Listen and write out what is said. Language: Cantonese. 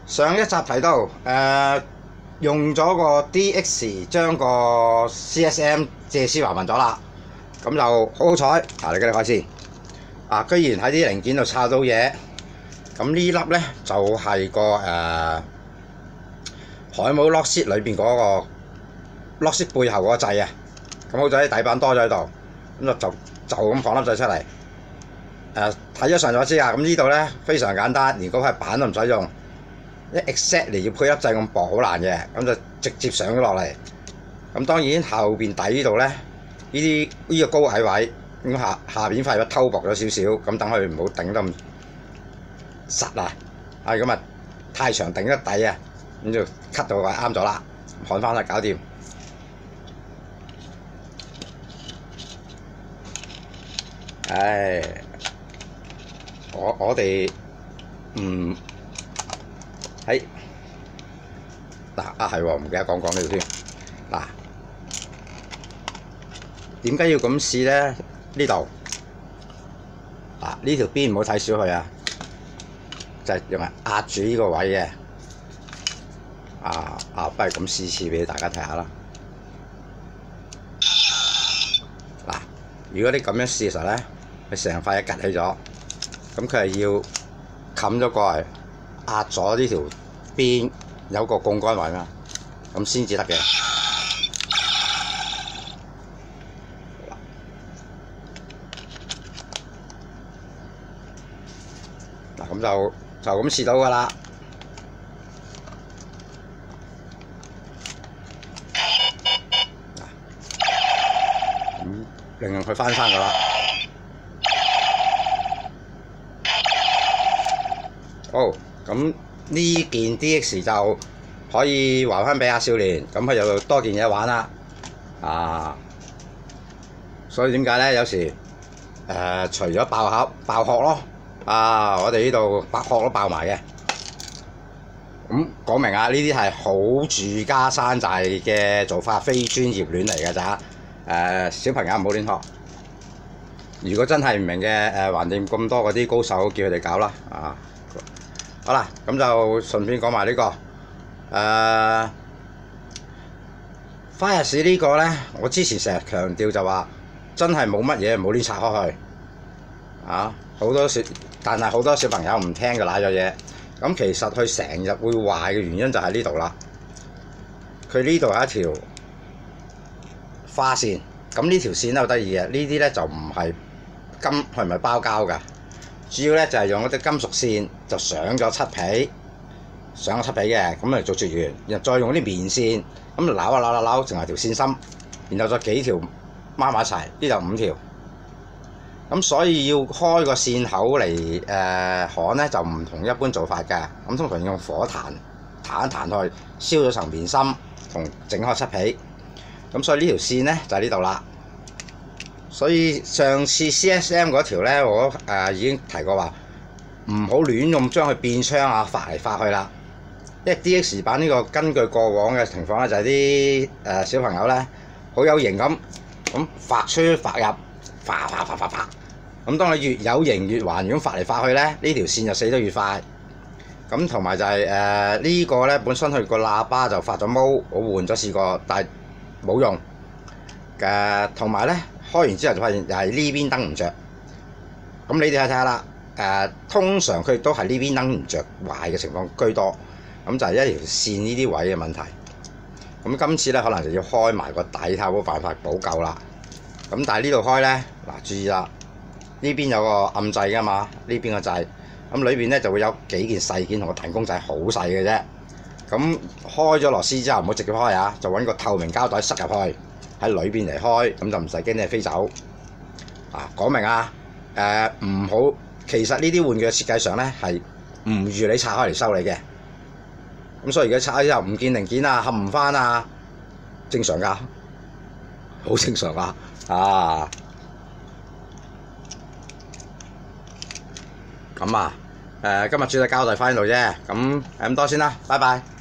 上一集提到用咗個 DX 將個 CSM 借屍還魂咗啦，咁就好彩你記得開先居然喺啲零件度抄到嘢。咁呢粒咧就係個海姆 lock 裏邊嗰個 lock 背後嗰個掣啊。咁好在底板多咗喺度，咁就咁放粒掣出嚟。睇咗上咗知啊。咁呢度咧非常簡單，連嗰塊板都唔使用，一 exactly 要配粒掣咁薄好難嘅，咁就直接上咗落嚟。咁當然後邊底呢度咧，呢個高矮位，咁下邊塊偷薄咗少少，咁等佢唔好頂得咁實啊！咁啊太長頂得底啊，咁就 cut 到位啱咗啦，焊翻啦，搞掂。我哋喺係喎，唔記得講呢度添。點解要咁試咧？呢度呢條邊唔好睇小佢啊，就係用嚟壓住呢個位嘅。不如咁試次俾大家睇下啦。如果你咁樣試嘅時候咧，佢成塊嘢趌起咗，咁佢係要冚咗過嚟，壓咗呢條邊有個槓桿位嘛，咁先至得嘅。咁就咁試到㗎啦。令佢翻生㗎啦。好，咁呢件 DX 就可以還翻俾阿少年，咁佢又多件嘢玩啦。所以點解咧？有時除咗爆殼咯，我哋呢度白殼都爆埋嘅。咁講明呢啲係好住家山寨嘅做法，非專業戀嚟㗎咋。小朋友唔好亂學。如果真係唔明嘅，橫掂咁多嗰啲高手，叫佢哋搞啦。好啦，咁就順便講埋呢個Fires 呢個咧，我之前成日強調就話真係冇乜嘢，唔好亂拆開去。但係好多小朋友唔聽就賴咗嘢。咁其實佢成日會壞嘅原因就喺呢度啦。佢呢度係一條花線，咁呢條線咧好得意嘅，呢啲咧就唔係佢唔係包膠㗎，主要咧就係用嗰啲金屬線就上咗漆皮嘅，咁嚟做絕緣，然後再用啲棉線咁就扭，成為條線芯，然後再幾條孖埋一齊，呢度5條。咁所以要開個線口嚟焊咧，就唔同一般做法嘅。咁通常用火彈一彈去燒咗層棉芯同整開漆皮。咁所以呢條線咧就喺呢度啦。所以上次 CSM 嗰條咧，我已經提過話，唔好亂咁將佢變槍發嚟發去啦。因為 DX 版呢個根據過往嘅情況咧，就係啲小朋友咧好有型咁發出發入，發。咁當你越有型越還咁發嚟發去咧，呢條線就死得越快。咁同埋就係呢個咧，本身佢個喇叭就發咗毛，我換咗試過，但係冇用嘅。同埋咧開完之後就發現又係呢邊燈唔着。咁你哋睇下啦，通常佢都係呢邊燈唔着壞嘅情況居多。咁就係一條線呢啲位嘅問題。咁今次咧可能就要開埋個底，睇下冇辦法補救啦。咁但係呢度開咧，注意啦，呢邊有個暗掣㗎嘛，呢邊個掣，咁裏邊咧就會有幾件細件同個彈弓仔好細嘅啫。咁開咗螺絲之後唔好直接開就揾個透明膠袋塞入去喺裏邊嚟開，咁就唔使驚你飛走。講明唔好，其實呢啲玩具嘅設計上咧係唔預你拆開嚟修理嘅。咁所以如果拆開之後唔見零件冚唔翻正常㗎，好正常㗎。咁今日主要交代翻呢度啫，咁多先啦，拜拜。